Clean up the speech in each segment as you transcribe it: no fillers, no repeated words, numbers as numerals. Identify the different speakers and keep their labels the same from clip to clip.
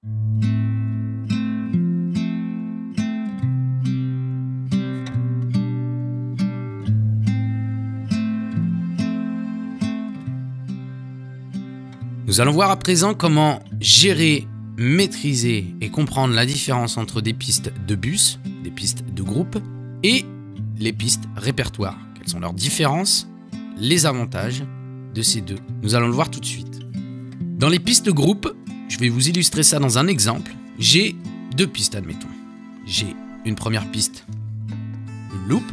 Speaker 1: Nous allons voir à présent comment gérer, maîtriser et comprendre la différence entre des pistes de bus, des pistes de groupe et les pistes répertoires. Quelles sont leurs différences, les avantages de ces deux. Nous allons le voir tout de suite. Dans les pistes de groupe, je vais vous illustrer ça dans un exemple. J'ai deux pistes, admettons. J'ai une première piste, une loop.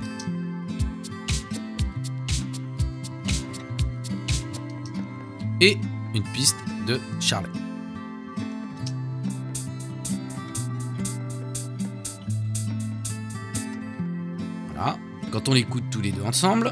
Speaker 1: Et une piste de charlet. Voilà. Quand on l'écoute tous les deux ensemble,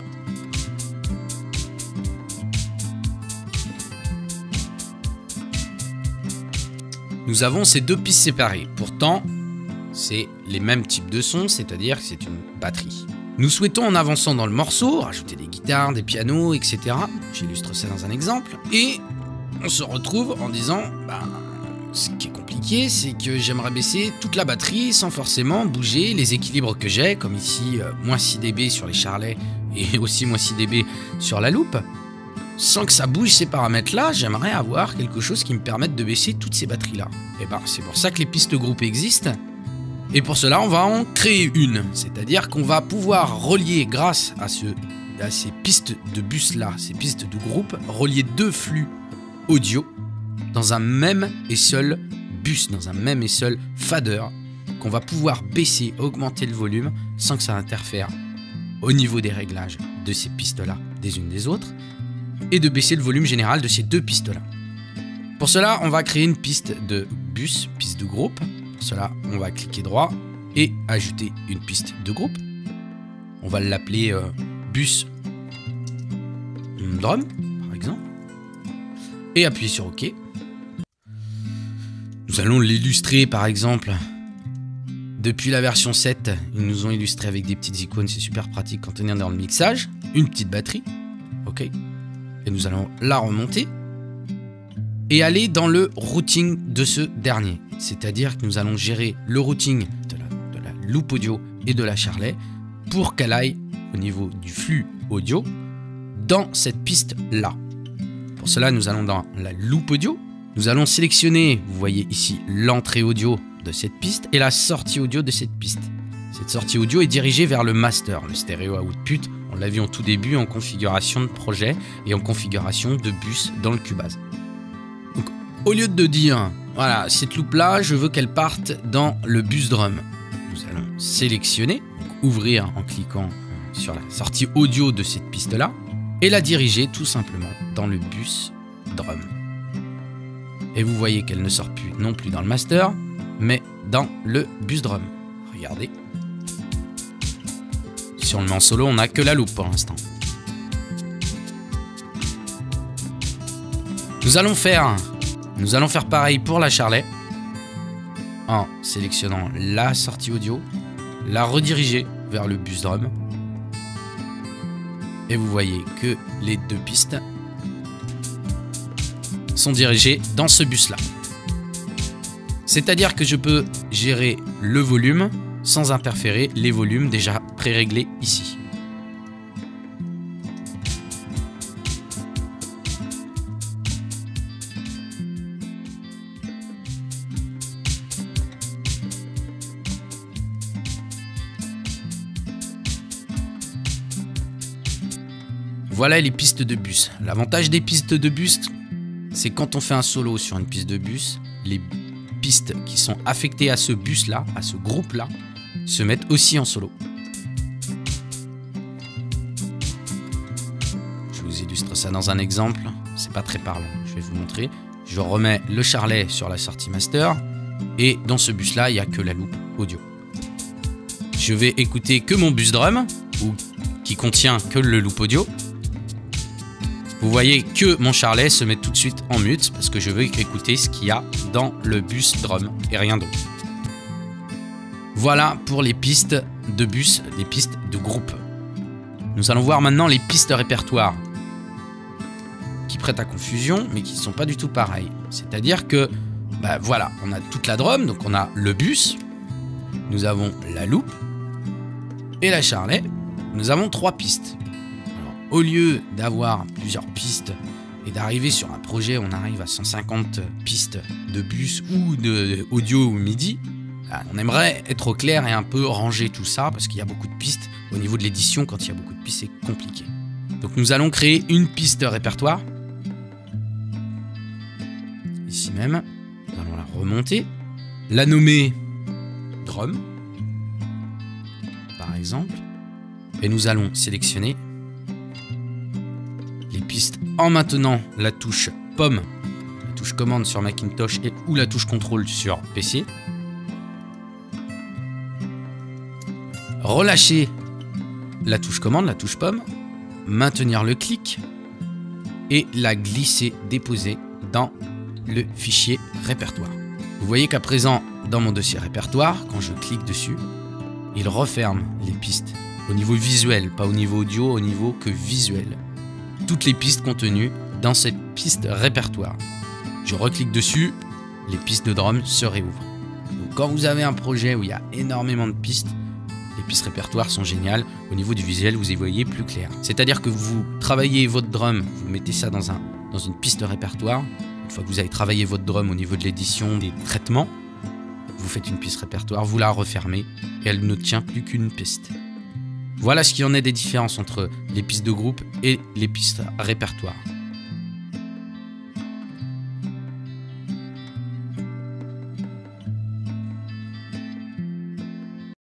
Speaker 1: nous avons ces deux pistes séparées. Pourtant, c'est les mêmes types de sons, c'est-à-dire que c'est une batterie. Nous souhaitons, en avançant dans le morceau, rajouter des guitares, des pianos, etc. J'illustre ça dans un exemple. Et on se retrouve en disant, ce qui est compliqué, c'est que j'aimerais baisser toute la batterie sans forcément bouger les équilibres que j'ai, comme ici, moins 6 dB sur les charlets et aussi moins 6 dB sur la loupe. Sans que ça bouge ces paramètres-là, j'aimerais avoir quelque chose qui me permette de baisser toutes ces batteries-là. Et c'est pour ça que les pistes groupes existent. Et pour cela, on va en créer une. C'est-à-dire qu'on va pouvoir relier, grâce à ces pistes de bus-là, ces pistes de groupe, relier deux flux audio dans un même et seul bus, dans un même et seul fader, qu'on va pouvoir baisser, augmenter le volume sans que ça interfère au niveau des réglages de ces pistes-là, des unes des autres, et de baisser le volume général de ces deux pistes-là. Pour cela, on va créer une piste de bus, piste de groupe. Pour cela, on va cliquer droit et ajouter une piste de groupe. On va l'appeler bus drum, par exemple. Et appuyer sur OK. Nous allons l'illustrer, par exemple, depuis la version 7. Ils nous ont illustré avec des petites icônes, c'est super pratique quand on est dans le mixage. Une petite batterie, OK. Et nous allons la remonter et aller dans le routing de ce dernier. C'est-à-dire que nous allons gérer le routing de la loupe audio et de la charlet pour qu'elle aille au niveau du flux audio dans cette piste-là. Pour cela, nous allons dans la loupe audio. Nous allons sélectionner, vous voyez ici, l'entrée audio de cette piste et la sortie audio de cette piste. Cette sortie audio est dirigée vers le master, le stéréo output. On l'a vu en tout début en configuration de projet et en configuration de bus dans le Cubase. Donc, au lieu de dire, voilà, cette loupe-là, je veux qu'elle parte dans le bus drum. Nous allons sélectionner, donc ouvrir en cliquant sur la sortie audio de cette piste-là et la diriger tout simplement dans le bus drum. Et vous voyez qu'elle ne sort plus non plus dans le master, mais dans le bus drum. Regardez. Si on le met en solo, on n'a que la loupe pour l'instant. Nous allons faire pareil pour la charlet en sélectionnant la sortie audio, la rediriger vers le bus drum. Et vous voyez que les deux pistes sont dirigées dans ce bus-là. C'est-à-dire que je peux gérer le volume sans interférer les volumes déjà pré-réglés ici. Voilà les pistes de bus. L'avantage des pistes de bus, c'est quand on fait un solo sur une piste de bus, les pistes qui sont affectées à ce bus-là, à ce groupe-là, se mettent aussi en solo. Je vous illustre ça dans un exemple. C'est pas très parlant. Je vais vous montrer. Je remets le charlet sur la sortie master et dans ce bus-là, il n'y a que la loupe audio. Je vais écouter que mon bus drum, ou qui contient que le loop audio. Vous voyez que mon charlet se met tout de suite en mute parce que je veux écouter ce qu'il y a dans le bus drum et rien d'autre. Voilà pour les pistes de bus, les pistes de groupe. Nous allons voir maintenant les pistes répertoire qui prêtent à confusion mais qui ne sont pas du tout pareilles. C'est-à-dire que Bah voilà, on a toute la drum, donc on a le bus, nous avons la loupe et la charlet. Nous avons 3 pistes. Alors, au lieu d'avoir plusieurs pistes et d'arriver sur un projet, on arrive à 150 pistes de bus ou de audio ou MIDI. On aimerait être au clair et un peu ranger tout ça parce qu'il y a beaucoup de pistes. Au niveau de l'édition, quand il y a beaucoup de pistes, c'est compliqué. Donc nous allons créer une piste répertoire. Ici même, nous allons la remonter. La nommer drum, par exemple. Et nous allons sélectionner les pistes en maintenant la touche pomme, la touche commande sur Macintosh et ou la touche contrôle sur PC. Relâcher la touche commande, la touche pomme, maintenir le clic et la glisser, déposer dans le fichier répertoire. Vous voyez qu'à présent, dans mon dossier répertoire, quand je clique dessus, il referme les pistes au niveau visuel, pas au niveau audio, au niveau que visuel. Toutes les pistes contenues dans cette piste répertoire. Je reclique dessus, les pistes de drum se réouvrent. Donc, quand vous avez un projet où il y a énormément de pistes, les pistes répertoires sont géniales. Au niveau du visuel, vous y voyez plus clair. C'est-à-dire que vous travaillez votre drum, vous mettez ça dans une piste répertoire. Une fois que vous avez travaillé votre drum au niveau de l'édition, des traitements, vous faites une piste répertoire, vous la refermez et elle ne tient plus qu'une piste. Voilà ce qu'il y en est des différences entre les pistes de groupe et les pistes répertoires.